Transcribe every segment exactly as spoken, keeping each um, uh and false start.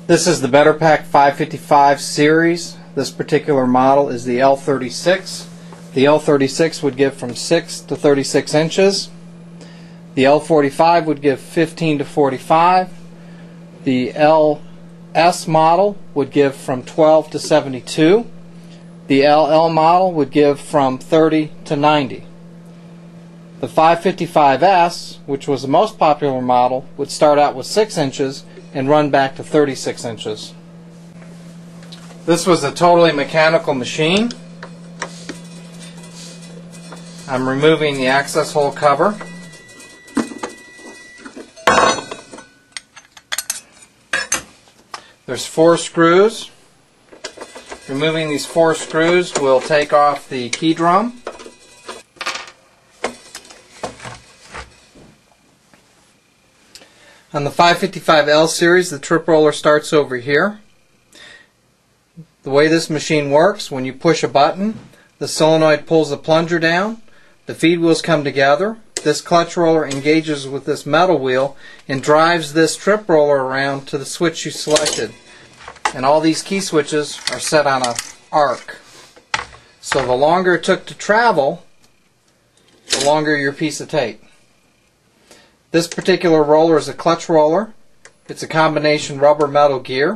This is the Better Pack five fifty-five series. This particular model is the L thirty-six. The L thirty-six would give from six to thirty-six inches. The L forty-five would give fifteen to forty-five. The L S model would give from twelve to seventy-two. The L L model would give from thirty to ninety. The five fifty-five S, which was the most popular model, would start out with six inches and run back to thirty-six inches. This was a totally mechanical machine. I'm removing the access hole cover. There's four screws. Removing these four screws will take off the key drum. On the five fifty-five L series, the trip roller starts over here. The way this machine works, when you push a button, the solenoid pulls the plunger down, the feed wheels come together, this clutch roller engages with this metal wheel and drives this trip roller around to the switch you selected. And all these key switches are set on an arc. So the longer it took to travel, the longer your piece of tape. This particular roller is a clutch roller. It's a combination rubber metal gear.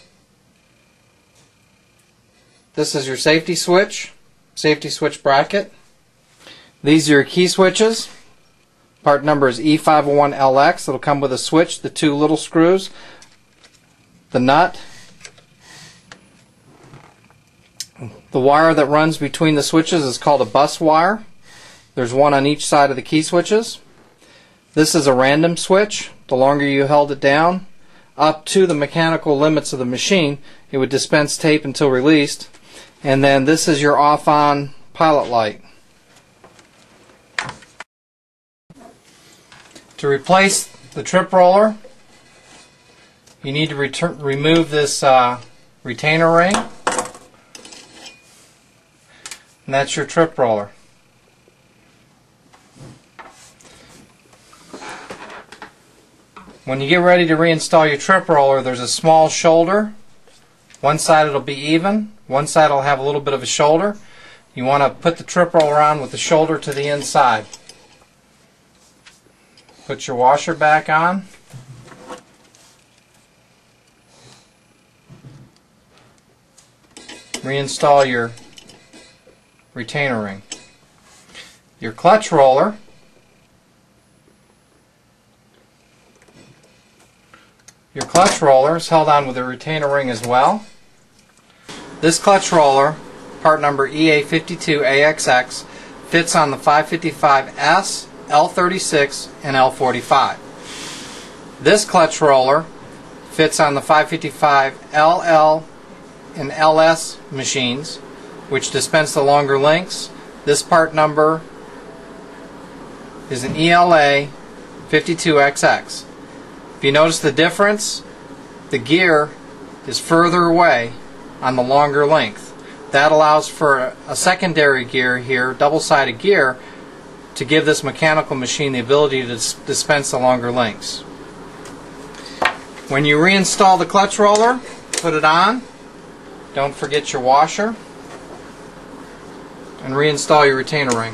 This is your safety switch, safety switch bracket. These are your key switches. Part number is E five oh one L X. It'll come with a switch, the two little screws, the nut, the wire that runs between the switches is called a bus wire. There's one on each side of the key switches. This is a random switch. The longer you held it down, up to the mechanical limits of the machine, it would dispense tape until released. And then this is your off-on pilot light. To replace the trip roller, you need to return, remove this uh, retainer ring. And that's your trip roller. When you get ready to reinstall your trip roller, there's a small shoulder. One side it'll be even, one side will have a little bit of a shoulder. You want to put the trip roller on with the shoulder to the inside. Put your washer back on. Reinstall your retainer ring. Your clutch roller Your clutch roller is held on with a retainer ring as well. This clutch roller, part number E A fifty-two A X X, fits on the five fifty-five S, L thirty-six, and L forty-five. This clutch roller fits on the five fifty-five L L and L S machines, which dispense the longer lengths. This part number is an E L A fifty-two X X. If you notice the difference, the gear is further away on the longer length. That allows for a secondary gear here, double-sided gear, to give this mechanical machine the ability to dispense the longer lengths. When you reinstall the clutch roller, put it on. Don't forget your washer. And reinstall your retainer ring.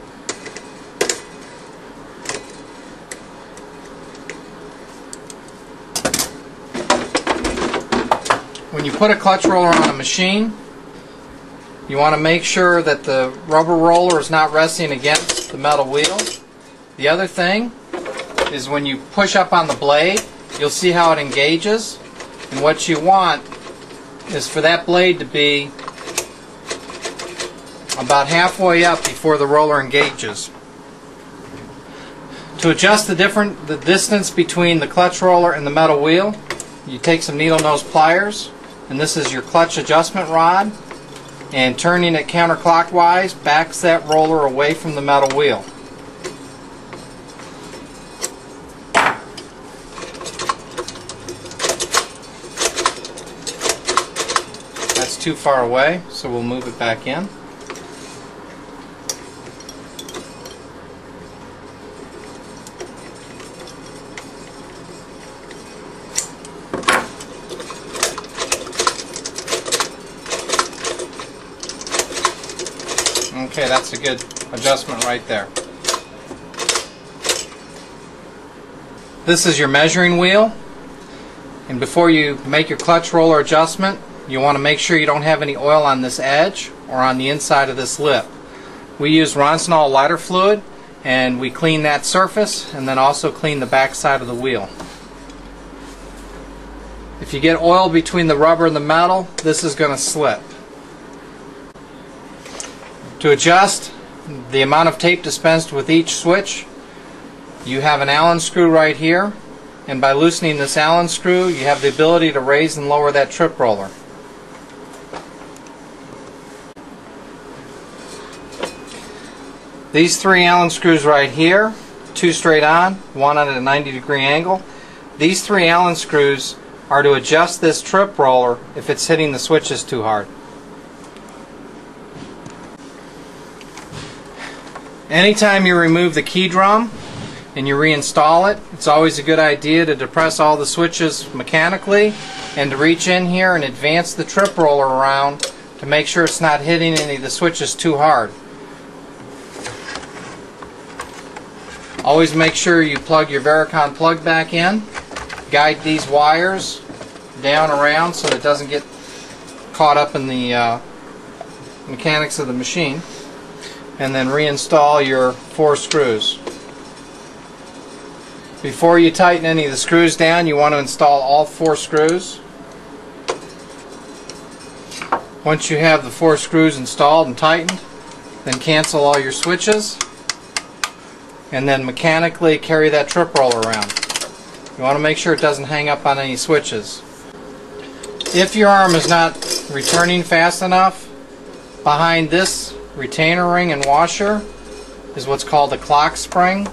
When you put a clutch roller on a machine, you want to make sure that the rubber roller is not resting against the metal wheel. The other thing is when you push up on the blade, you'll see how it engages. And what you want is for that blade to be about halfway up before the roller engages. To adjust the different the distance between the clutch roller and the metal wheel, you take some needle nose pliers, and this is your clutch adjustment rod, and turning it counterclockwise backs that roller away from the metal wheel. That's too far away, so we'll move it back in. that's a good adjustment right there. This is your measuring wheel, and before you make your clutch roller adjustment, you want to make sure you don't have any oil on this edge or on the inside of this lip. We use Ronsonol lighter fluid, and we clean that surface and then also clean the back side of the wheel. If you get oil between the rubber and the metal, this is going to slip. To adjust the amount of tape dispensed with each switch, you have an Allen screw right here, and by loosening this Allen screw you have the ability to raise and lower that trip roller. These three Allen screws right here, two straight on, one at a ninety degree angle. These three Allen screws are to adjust this trip roller if it's hitting the switches too hard. Anytime you remove the key drum and you reinstall it, it's always a good idea to depress all the switches mechanically and to reach in here and advance the trip roller around to make sure it's not hitting any of the switches too hard. Always make sure you plug your Vericon plug back in. Guide these wires down around so that it doesn't get caught up in the uh, mechanics of the machine, and then reinstall your four screws. Before you tighten any of the screws down, you want to install all four screws. Once you have the four screws installed and tightened, then cancel all your switches and then mechanically carry that trip roller around. You want to make sure it doesn't hang up on any switches. If your arm is not returning fast enough, behind this retainer ring and washer is what's called a clock spring.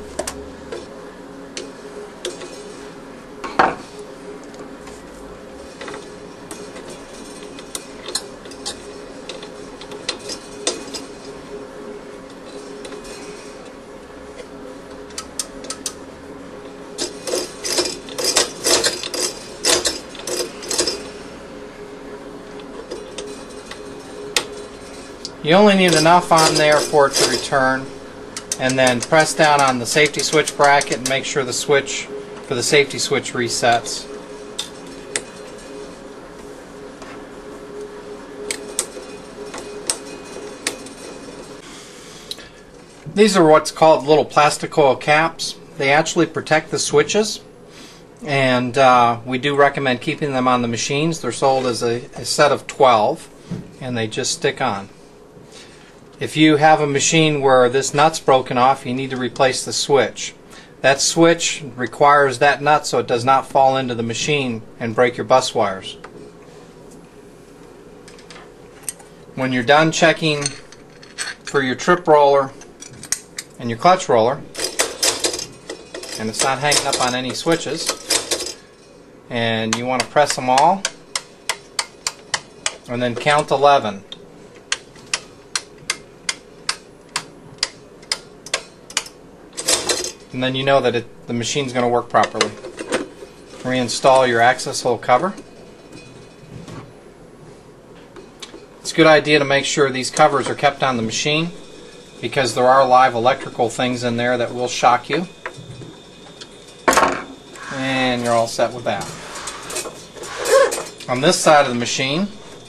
You only need enough on there for it to return, and then press down on the safety switch bracket and make sure the switch for the safety switch resets. These are what's called little plastic coil caps. They actually protect the switches, and uh, we do recommend keeping them on the machines. They're sold as a, a set of twelve, and they just stick on. If you have a machine where this nut's broken off, you need to replace the switch. That switch requires that nut so it does not fall into the machine and break your bus wires. When you're done checking for your trip roller and your clutch roller, and it's not hanging up on any switches, and you want to press them all and then count eleven. And then you know that it, the machine's going to work properly. Reinstall your access hole cover. It's a good idea to make sure these covers are kept on the machine, because there are live electrical things in there that will shock you. And you're all set with that. On this side of the machine,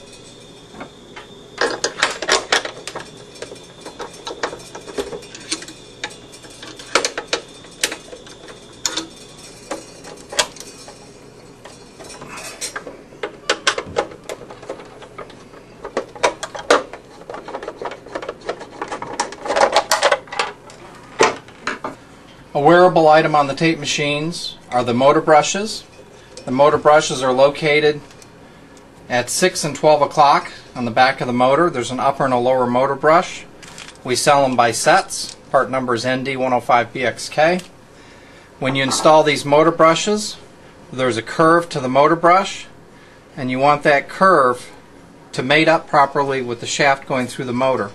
a wearable item on the tape machines are the motor brushes. The motor brushes are located at six and twelve o'clock on the back of the motor. There's an upper and a lower motor brush. We sell them by sets. Part number is N D one oh five B X K. When you install these motor brushes, there's a curve to the motor brush, and you want that curve to mate up properly with the shaft going through the motor.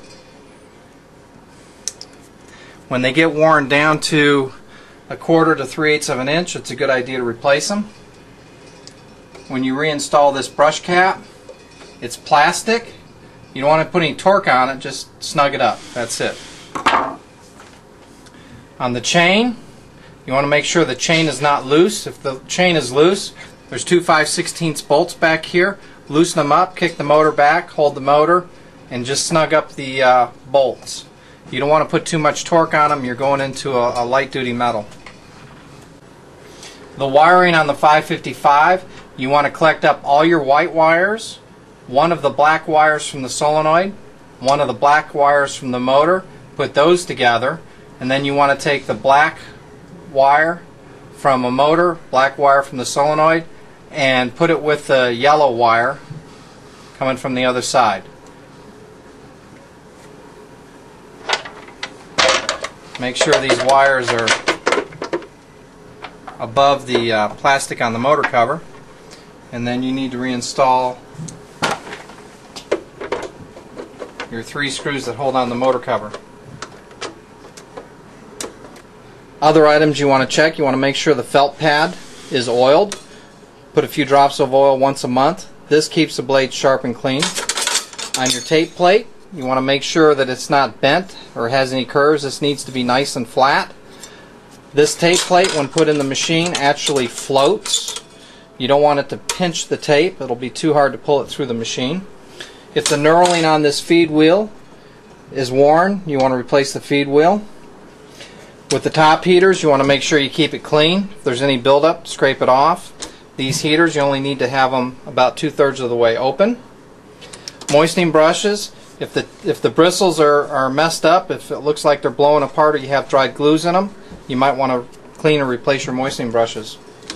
When they get worn down to a quarter to three-eighths of an inch, it's a good idea to replace them. When you reinstall this brush cap, it's plastic, You don't want to put any torque on it, just snug it up. That's it. On the chain, you want to make sure the chain is not loose. If the chain is loose, there's two five sixteenths bolts back here. Loosen them up, kick the motor back, hold the motor, and just snug up the uh, bolts. You don't want to put too much torque on them. You're going into a, a light-duty metal. The wiring on the five fifty-five, you want to collect up all your white wires, one of the black wires from the solenoid, one of the black wires from the motor, put those together, and then you want to take the black wire from a motor, black wire from the solenoid, and put it with the yellow wire coming from the other side. Make sure these wires are above the uh, plastic on the motor cover, and then you need to reinstall your three screws that hold on the motor cover. Other items you want to check, you want to make sure the felt pad is oiled. Put a few drops of oil once a month. This keeps the blade sharp and clean. On your tape plate, you want to make sure that it's not bent or has any curves. This needs to be nice and flat. This tape plate, when put in the machine, actually floats. You don't want it to pinch the tape. It'll be too hard to pull it through the machine. If the knurling on this feed wheel is worn, you want to replace the feed wheel. With the top heaters, you want to make sure you keep it clean. If there's any buildup, scrape it off. These heaters, you only need to have them about two-thirds of the way open. Moistening brushes, if the if the bristles are, are messed up, if it looks like they're blowing apart or you have dried glues in them, you might want to clean or replace your moistening brushes.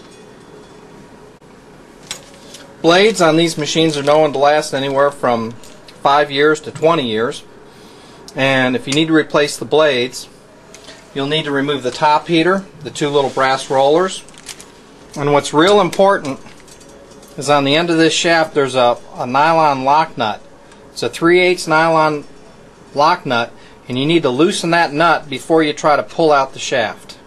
Blades on these machines are known to last anywhere from five years to twenty years. And if you need to replace the blades, you'll need to remove the top heater, the two little brass rollers. And what's real important is on the end of this shaft there's a, a nylon lock nut. It's a three eighths nylon lock nut, and you need to loosen that nut before you try to pull out the shaft.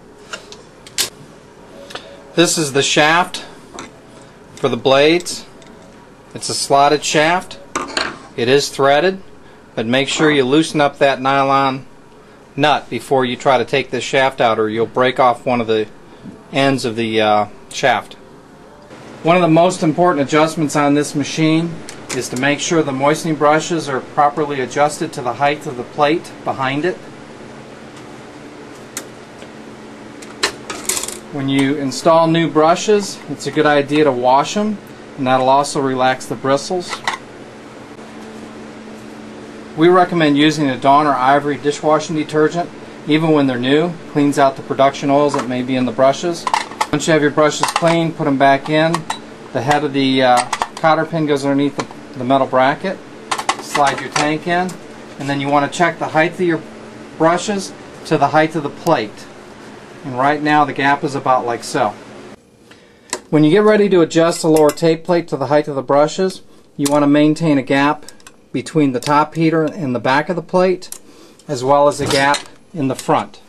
This is the shaft for the blades. It's a slotted shaft. It is threaded, but make sure you loosen up that nylon nut before you try to take this shaft out, or you'll break off one of the ends of the uh, shaft. One of the most important adjustments on this machine is to make sure the moistening brushes are properly adjusted to the height of the plate behind it. When you install new brushes, it's a good idea to wash them, and that'll also relax the bristles. We recommend using a Dawn or Ivory dishwashing detergent even when they're new. Cleans out the production oils that may be in the brushes. Once you have your brushes clean, put them back in. The head of the uh, cotter pin goes underneath the, the metal bracket. Slide your tank in, and then you want to check the height of your brushes to the height of the plate. And right now the gap is about like so. When you get ready to adjust the lower tape plate to the height of the brushes, you want to maintain a gap between the top heater and the back of the plate, as well as a gap in the front.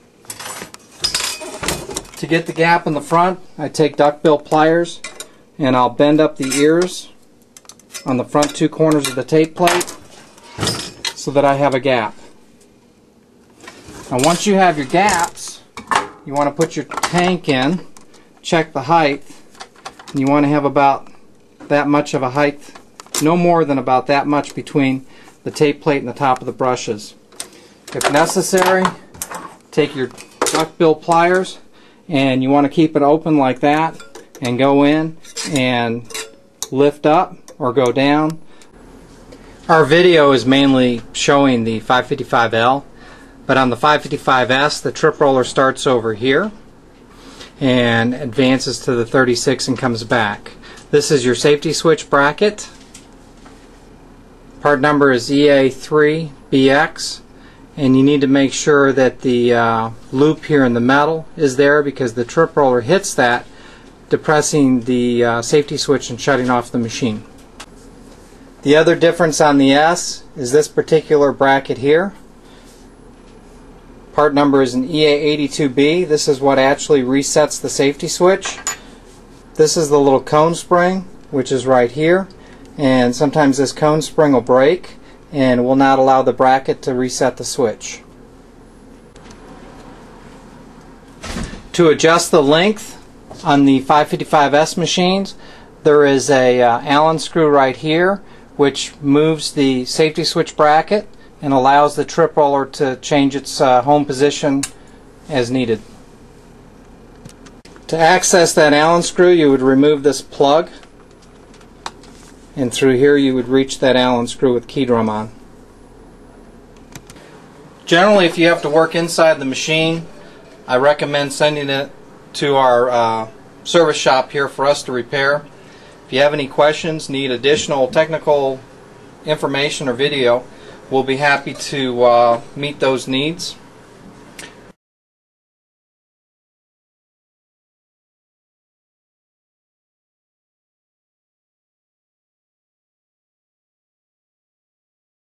To get the gap in the front, I take duckbill pliers and I'll bend up the ears on the front two corners of the tape plate so that I have a gap. Now once you have your gaps, you want to put your tank in, check the height, and you want to have about that much of a height, no more than about that much between the tape plate and the top of the brushes. If necessary, take your duckbill pliers and you want to keep it open like that and go in and lift up or go down. Our video is mainly showing the five fifty-five L, but on the five fifty-five S the trip roller starts over here and advances to the thirty-six and comes back. This is your safety switch bracket. Part number is E A three B X, and you need to make sure that the uh, loop here in the metal is there, because the trip roller hits that, depressing the uh, safety switch and shutting off the machine. The other difference on the S is this particular bracket here. Part number is an E A eighty-two B. This is what actually resets the safety switch. This is the little cone spring, which is right here, and sometimes this cone spring will break, and will not allow the bracket to reset the switch. To adjust the length on the five fifty-five S machines, there is a uh, Allen screw right here which moves the safety switch bracket and allows the trip roller to change its uh, home position as needed. To access that Allen screw, you would remove this plug, and through here you would reach that Allen screw with key drum on. Generally, if you have to work inside the machine, I recommend sending it to our uh, service shop here for us to repair. If you have any questions, need additional technical information or video, we'll be happy to uh, meet those needs.